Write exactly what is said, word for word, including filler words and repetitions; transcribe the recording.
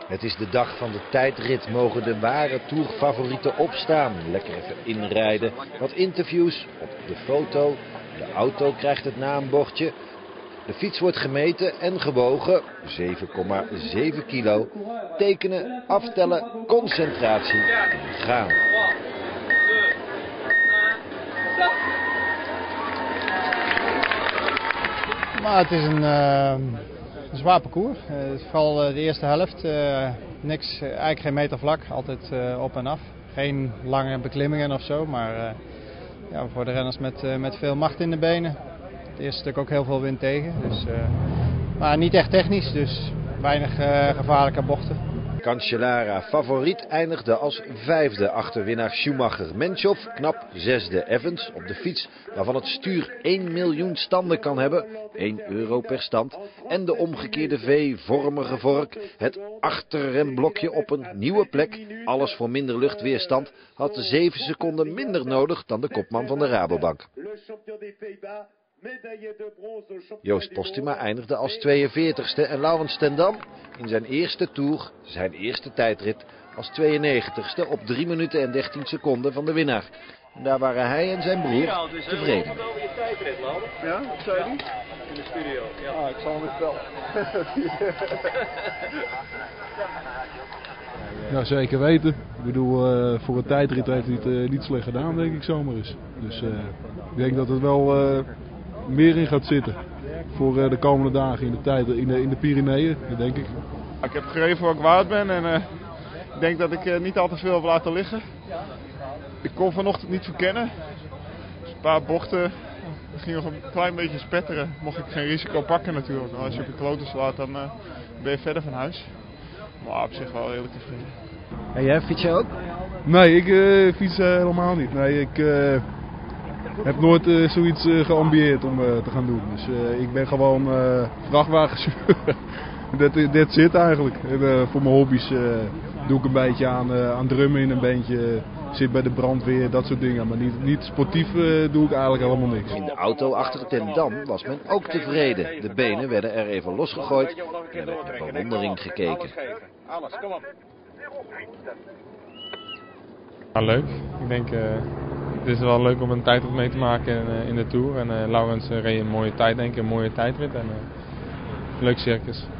Het is de dag van de tijdrit, mogen de ware tourfavorieten opstaan. Lekker even inrijden, wat interviews op de foto. De auto krijgt het naambordje. De fiets wordt gemeten en gewogen, zeven komma zeven kilo. Tekenen, aftellen, concentratie en gaan. Maar het is een, uh, een zwaar parcours. Uh, vooral uh, de eerste helft. Uh, niks, uh, eigenlijk geen meter vlak, altijd uh, op en af. Geen lange beklimmingen of zo, maar uh, ja, voor de renners met, uh, met veel macht in de benen. Het eerste stuk ook heel veel wind tegen. Dus, uh, maar niet echt technisch, dus weinig uh, gevaarlijke bochten. Cancellara favoriet eindigde als vijfde achter winnaar Schumacher. Menchov knap zesde. Evans op de fiets waarvan het stuur één miljoen standen kan hebben. één euro per stand. En de omgekeerde V-vormige vork. Het achterremblokje op een nieuwe plek. Alles voor minder luchtweerstand. Had zeven seconden minder nodig dan de kopman van de Rabobank. Joost Postuma eindigde als tweeënveertigste en Laurens ten Dam in zijn eerste tour, zijn eerste tijdrit, als tweeënnegentigste op drie minuten en dertien seconden van de winnaar. En daar waren hij en zijn broer tevreden. Ja, wat zei hij? In de studio. Ja. Ah, ik zal hem eens bellen. Ja, zeker weten. Ik bedoel, uh, voor een tijdrit heeft hij het uh, niet slecht gedaan, denk ik zomaar eens. Dus uh, ik denk dat het wel uh, meer in gaat zitten voor uh, de komende dagen in de, tijd, in de, in de Pyreneeën, dat denk ik. Ik heb gegeven wat ik waard ben en uh, ik denk dat ik uh, niet al te veel heb laten liggen. Ik kon vanochtend niet verkennen. Dus een paar bochten, het ging nog een klein beetje spetteren. Mocht ik geen risico pakken natuurlijk. Als je op je kloten slaat, dan uh, ben je verder van huis. Maar op zich wel redelijk tevreden. En jij fiets je ook? Nee, ik uh, fiets uh, helemaal niet. Nee, ik uh, heb nooit uh, zoiets uh, geambieerd om uh, te gaan doen. Dus uh, ik ben gewoon uh, vrachtwagenchauffeur. dat, dat zit eigenlijk. En, uh, voor mijn hobby's uh, doe ik een beetje aan, uh, aan drummen in een bandje. Uh, zit bij de brandweer, dat soort dingen. Maar niet, niet sportief uh, doe ik eigenlijk helemaal niks. In de auto achter ten Dam was men ook tevreden. De benen werden er even losgegooid en er werd met bewondering gekeken. Alles, kom op. Ja, leuk. Ik denk, uh, het is wel leuk om een tijdrit mee te maken in, uh, in de Tour. En uh, Laurens uh, reed een mooie tijd, denk ik, een mooie tijdrit. En uh, leuk circus.